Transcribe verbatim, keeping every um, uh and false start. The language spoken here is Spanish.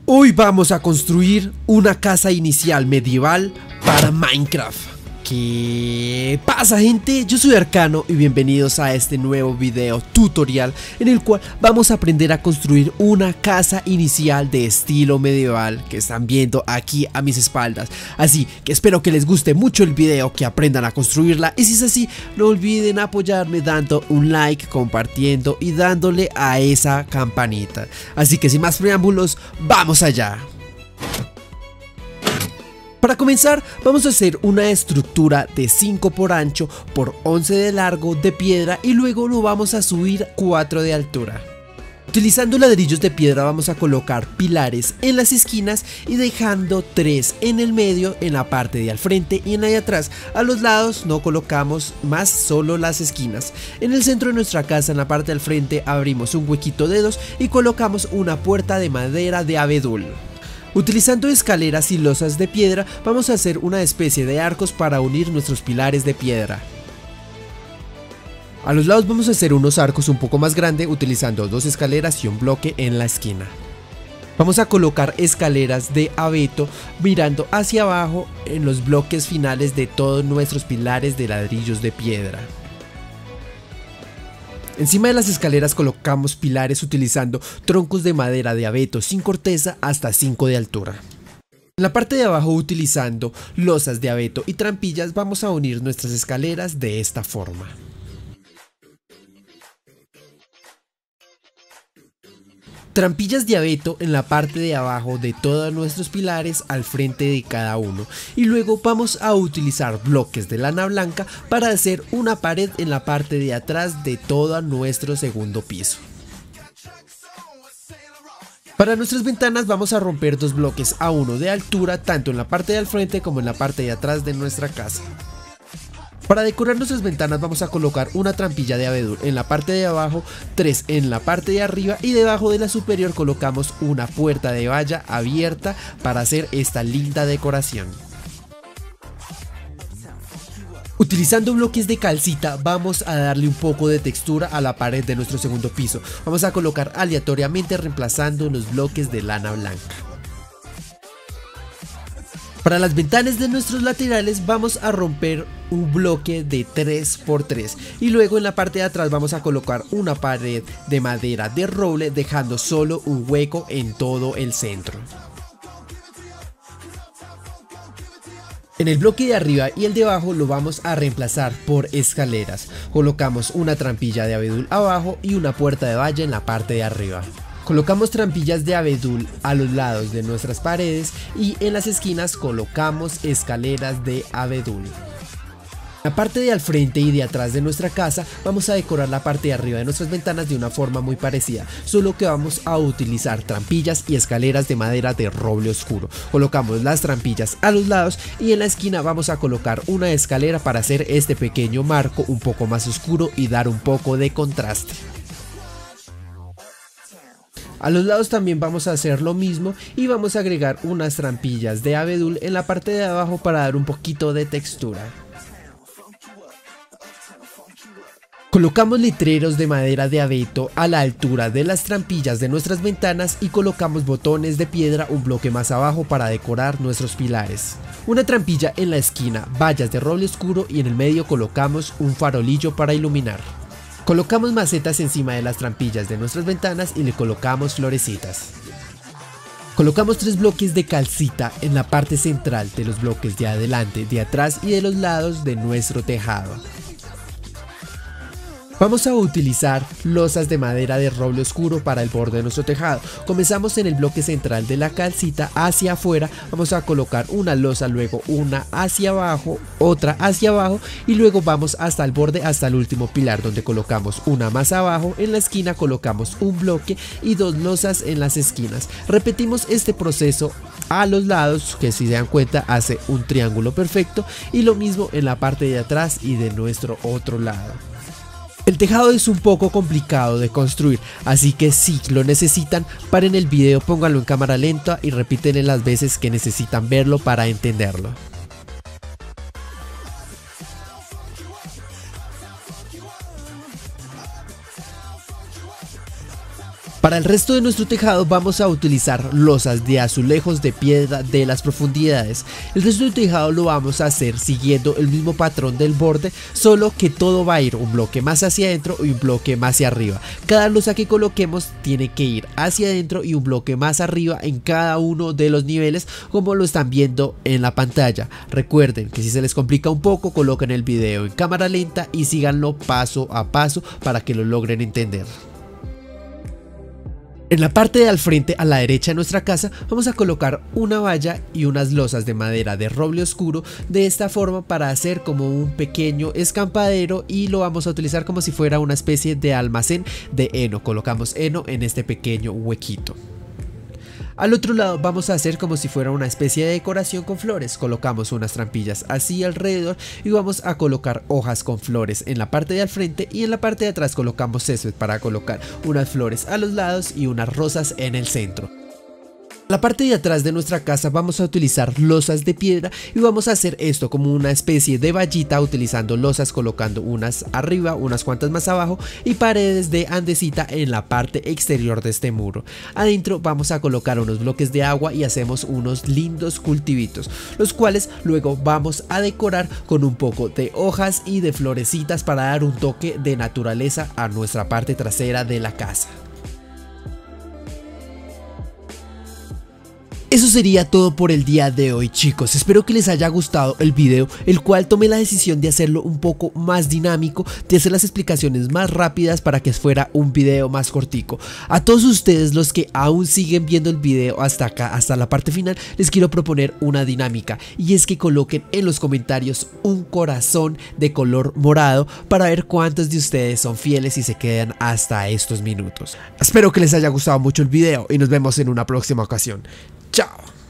Hoy vamos a construir una casa inicial medieval para Minecraft. ¿Qué pasa, gente? Yo soy Arcano y bienvenidos a este nuevo video tutorial en el cual vamos a aprender a construir una casa inicial de estilo medieval que están viendo aquí a mis espaldas. Así que espero que les guste mucho el video, que aprendan a construirla, y si es así, no olviden apoyarme dando un like, compartiendo y dándole a esa campanita. Así que sin más preámbulos, ¡vamos allá! Para comenzar, vamos a hacer una estructura de cinco por ancho por once de largo de piedra y luego lo vamos a subir cuatro de altura. Utilizando ladrillos de piedra vamos a colocar pilares en las esquinas y dejando tres en el medio, en la parte de al frente y en la de atrás. A los lados no colocamos más, solo las esquinas. En el centro de nuestra casa, en la parte del frente, abrimos un huequito de dos y colocamos una puerta de madera de abedul. Utilizando escaleras y losas de piedra vamos a hacer una especie de arcos para unir nuestros pilares de piedra. A los lados vamos a hacer unos arcos un poco más grandes utilizando dos escaleras y un bloque en la esquina. Vamos a colocar escaleras de abeto mirando hacia abajo en los bloques finales de todos nuestros pilares de ladrillos de piedra. Encima de las escaleras colocamos pilares utilizando troncos de madera de abeto sin corteza hasta cinco de altura. En la parte de abajo, utilizando losas de abeto y trampillas, vamos a unir nuestras escaleras de esta forma. Trampillas de abeto en la parte de abajo de todos nuestros pilares al frente de cada uno, y luego vamos a utilizar bloques de lana blanca para hacer una pared en la parte de atrás de todo nuestro segundo piso. Para nuestras ventanas vamos a romper dos bloques a uno de altura tanto en la parte de al frente como en la parte de atrás de nuestra casa. Para decorar nuestras ventanas vamos a colocar una trampilla de abedul en la parte de abajo, tres en la parte de arriba, y debajo de la superior colocamos una puerta de valla abierta para hacer esta linda decoración. Utilizando bloques de calcita vamos a darle un poco de textura a la pared de nuestro segundo piso. Vamos a colocar aleatoriamente reemplazando los bloques de lana blanca. Para las ventanas de nuestros laterales vamos a romper un bloque de tres por tres y luego en la parte de atrás vamos a colocar una pared de madera de roble, dejando solo un hueco en todo el centro. En el bloque de arriba y el de abajo lo vamos a reemplazar por escaleras. Colocamos una trampilla de abedul abajo y una puerta de valla en la parte de arriba. Colocamos trampillas de abedul a los lados de nuestras paredes y en las esquinas colocamos escaleras de abedul. En la parte de al frente y de atrás de nuestra casa vamos a decorar la parte de arriba de nuestras ventanas de una forma muy parecida, solo que vamos a utilizar trampillas y escaleras de madera de roble oscuro. Colocamos las trampillas a los lados y en la esquina vamos a colocar una escalera para hacer este pequeño marco un poco más oscuro y dar un poco de contraste. A los lados también vamos a hacer lo mismo y vamos a agregar unas trampillas de abedul en la parte de abajo para dar un poquito de textura. Colocamos letreros de madera de abeto a la altura de las trampillas de nuestras ventanas y colocamos botones de piedra un bloque más abajo para decorar nuestros pilares. Una trampilla en la esquina, vallas de roble oscuro, y en el medio colocamos un farolillo para iluminar. Colocamos macetas encima de las trampillas de nuestras ventanas y le colocamos florecitas. Colocamos tres bloques de calcita en la parte central de los bloques de adelante, de atrás y de los lados de nuestro tejado. Vamos a utilizar losas de madera de roble oscuro para el borde de nuestro tejado. Comenzamos en el bloque central de la calcita hacia afuera, vamos a colocar una losa, luego una hacia abajo, otra hacia abajo y luego vamos hasta el borde, hasta el último pilar, donde colocamos una más abajo. En la esquina colocamos un bloque y dos losas en las esquinas. Repetimos este proceso a los lados, que si se dan cuenta hace un triángulo perfecto, y lo mismo en la parte de atrás y de nuestro otro lado. El tejado es un poco complicado de construir, así que si lo necesitan, paren el video, pónganlo en cámara lenta y repiten las veces que necesitan verlo para entenderlo. Para el resto de nuestro tejado vamos a utilizar losas de azulejos de piedra de las profundidades. El resto del tejado lo vamos a hacer siguiendo el mismo patrón del borde, solo que todo va a ir un bloque más hacia adentro y un bloque más hacia arriba. Cada losa que coloquemos tiene que ir hacia adentro y un bloque más arriba en cada uno de los niveles, como lo están viendo en la pantalla. Recuerden que si se les complica un poco, coloquen el video en cámara lenta y síganlo paso a paso para que lo logren entender. En la parte de al frente, a la derecha de nuestra casa, vamos a colocar una valla y unas losas de madera de roble oscuro, de esta forma para hacer como un pequeño escampadero, y lo vamos a utilizar como si fuera una especie de almacén de heno. Colocamos heno en este pequeño huequito. Al otro lado vamos a hacer como si fuera una especie de decoración con flores. Colocamos unas trampillas así alrededor y vamos a colocar hojas con flores en la parte de al frente, y en la parte de atrás colocamos césped para colocar unas flores a los lados y unas rosas en el centro. La parte de atrás de nuestra casa vamos a utilizar losas de piedra y vamos a hacer esto como una especie de vallita, utilizando losas, colocando unas arriba, unas cuantas más abajo, y paredes de andesita en la parte exterior de este muro. Adentro vamos a colocar unos bloques de agua y hacemos unos lindos cultivitos, los cuales luego vamos a decorar con un poco de hojas y de florecitas para dar un toque de naturaleza a nuestra parte trasera de la casa. Eso sería todo por el día de hoy, chicos. Espero que les haya gustado el video, el cual tomé la decisión de hacerlo un poco más dinámico, de hacer las explicaciones más rápidas para que fuera un video más cortico. A todos ustedes los que aún siguen viendo el video hasta acá, hasta la parte final, les quiero proponer una dinámica, y es que coloquen en los comentarios un corazón de color morado para ver cuántos de ustedes son fieles y se quedan hasta estos minutos. Espero que les haya gustado mucho el video y nos vemos en una próxima ocasión. Chao.